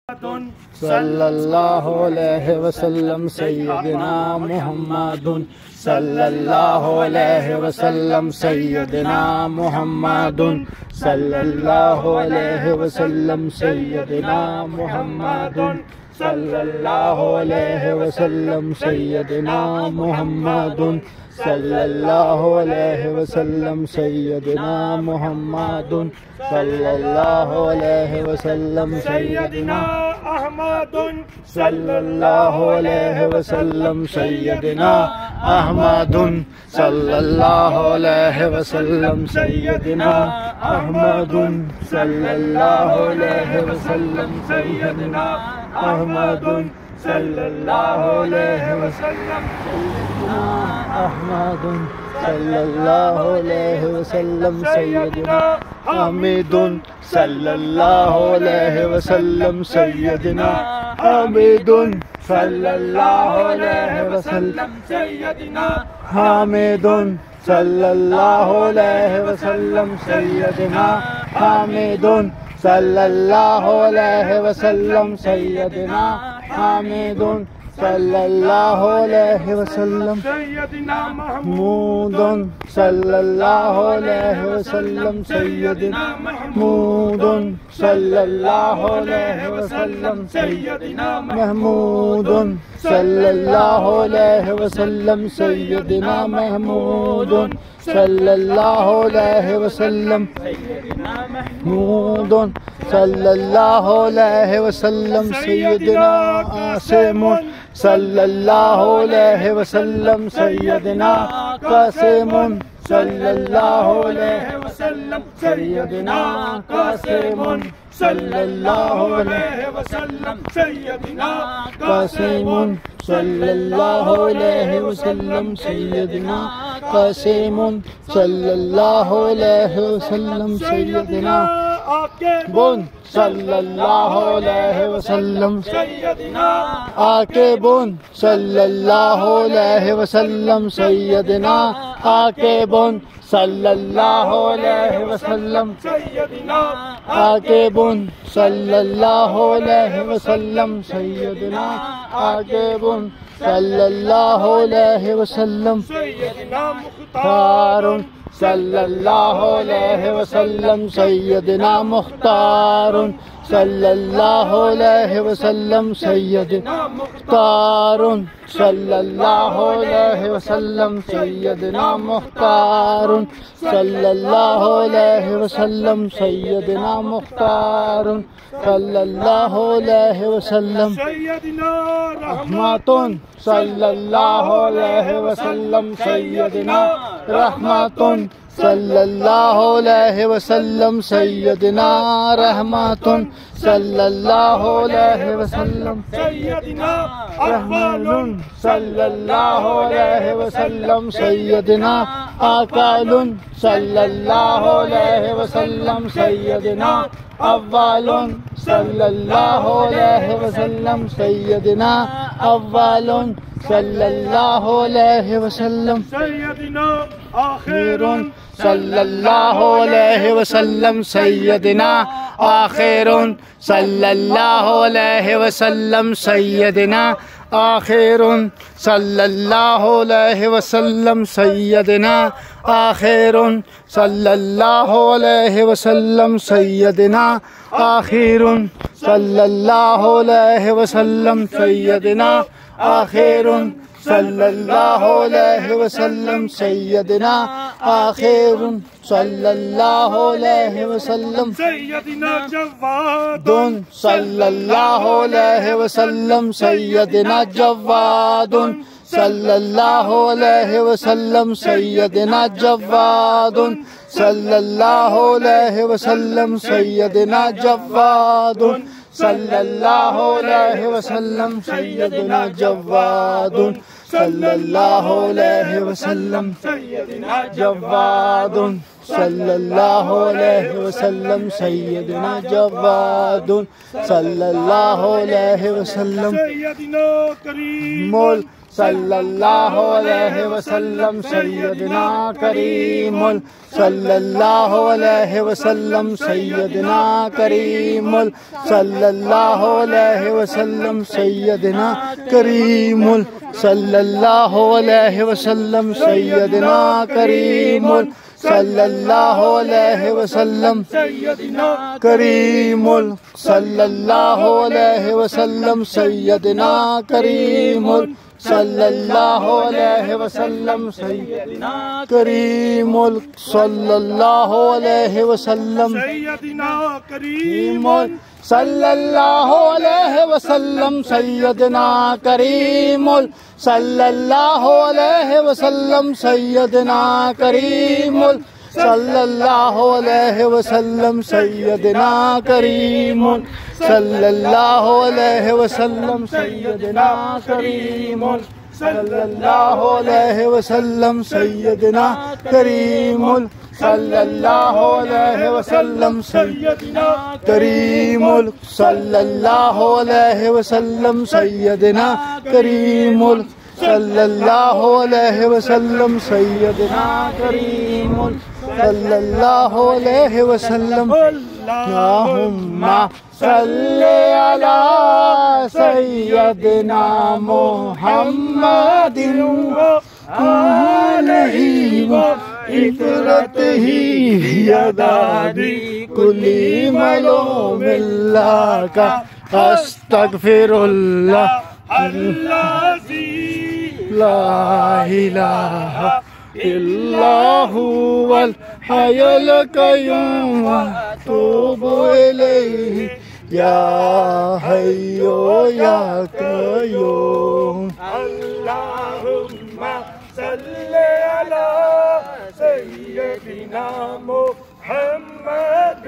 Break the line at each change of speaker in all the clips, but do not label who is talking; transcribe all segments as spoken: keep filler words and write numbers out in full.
صلی اللہ علیہ وسلم سیدنا محمد صلی اللہ علیہ وسلم سیدنا محمد صلی اللہ علیہ وسلم سیدنا محمد صلی اللہ علیہ وسلم سیدنا محمد صلی اللہ علیہ وسلم سیدنا محمد صلی اللہ علیہ وسلم سیدنا احمد صلی اللہ علیہ وسلم سیدنا احمد صلی اللہ علیہ وسلم سیدنا احمد صلی اللہ علیہ وسلم سیدنا احمد صلی اللہ علیہ وسلم سیدنا احمد صلی اللہ علیہ وسلم سیدنا حامد صلی اللہ علیہ وسلم سیدنا حامد صلی اللہ علیہ وسلم سیدنا حامد صلی اللہ علیہ وسلم سیدنا حامد صلی اللہ علیہ وسلم سیدنا حامد صلی اللہ علیہ وسلم سیدنا محمود صلی اللہ علیہ وسلم سیدنا محمود صلی اللہ علیہ وسلم سیدنا محمود صلی اللہ علیہ وسلم سیدنا محمود صلی اللہ علیہ وسلم سیدنا محمود صلی اللہ علیہ وسلم سیدنا عاصم صلی اللہ علیہ وسلم سیدنا قاسم صلی اللہ علیہ وسلم سیدنا قاسم صلی اللہ علیہ وسلم سیدنا قاسم صلی اللہ علیہ وسلم سیدنا قاسم صلی اللہ علیہ وسلم سیدنا عاقب صلی اللہ علیہ وسلم سیدنا عاقب صلی اللہ علیہ وسلم سیدنا عاقب صلی اللہ علیہ وسلم سیدنا عاقب صلی اللہ علیہ وسلم سیدنا عاقب صلی اللہ علیہ وسلم سیدنا مختار صلی اللہ علیہ وسلم سیدنا مختار صلی اللہ علیہ وسلم سیدنا مختار صلی اللہ علیہ وسلم سیدنا مختار صلی اللہ علیہ وسلم سیدنا مختار صلی اللہ علیہ وسلم سیدنا رحمت صلی اللہ علیہ وسلم سیدنا رحمت صلی اللہ علیہ وسلم سیدنا رحمت صلی اللہ علیہ وسلم سیدنا احوال صلی اللہ علیہ وسلم سیدنا اکال صلی اللہ علیہ وسلم سیدنا اول صلی اللہ علیہ وسلم سیدنا اول صلی اللہ علیہ وسلم سیدنا آخر صلی اللہ علیہ وسلم سیدنا آخر صلی اللہ علیہ وسلم سیدنا آخر صلی اللہ علیہ وسلم سیدنا آخر صلی اللہ علیہ وسلم سیدنا آخر صلی اللہ علیہ وسلم سیدنا آخر صلی اللہ علیہ وسلم سیدنا آخر صلی اللہ علیہ وسلم سیدنا جواد صلی اللہ علیہ وسلم سیدنا جواد صلی اللہ علیہ وسلم سیدنا جواد صلی اللہ علیہ وسلم سیدنا جواد صلی اللہ علیہ وسلم سیدنا جواد صلی اللہ علیہ وسلم سیدنا جواد صلی اللہ علیہ وسلم سیدنا جواد صلی اللہ علیہ وسلم سیدنا کریم صلی اللہ علیہ وسلم سیدنا کریم صلی اللہ علیہ وسلم سیدنا کریم صلی اللہ علیہ وسلم سیدنا کریم صلی اللہ علیہ وسلم سیدنا کریم صلی اللہ علیہ وسلم سیدنا کریم صلی اللہ علیہ وسلم سیدنا کریم صلی اللہ علیہ وسلم سیدنا کریم صلی اللہ علیہ وسلم سیدنا کریم صلی اللہ علیہ وسلم سیدنا کریم صلی اللہ علیہ وسلم سیدنا کریم صلی اللہ علیہ وسلم سیدنا کریم صلی اللہ علیہ وسلم سیدنا کریم صلی اللہ علیہ وسلم سیدنا کریم صلی اللہ علیہ وسلم سیدنا کریم صلی اللہ علیہ وسلم سیدنا کریم صلی اللہ علیہ وسلم سیدنا کریم صلی اللہ علیہ وسلم اللہم صلی علی سیدنا محمد آلہ و عطرتہ یدادی کلی ملوم اللہ کا استغفر اللہ لا الہ الا هو الحی القیوم واتوب الیہ یا حی یا قیوم اللہم صلی علی سیدنا محمد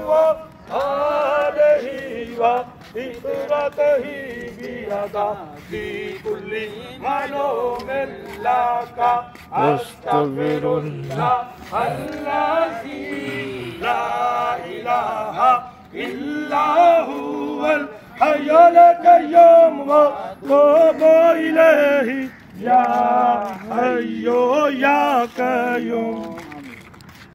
وآلہ وعطرتہ بیضاء کل معلوم لک استغفر اللہ الذی لا الہ الا هو الحی القیوم واتوب الیہ یا حی یا قیوم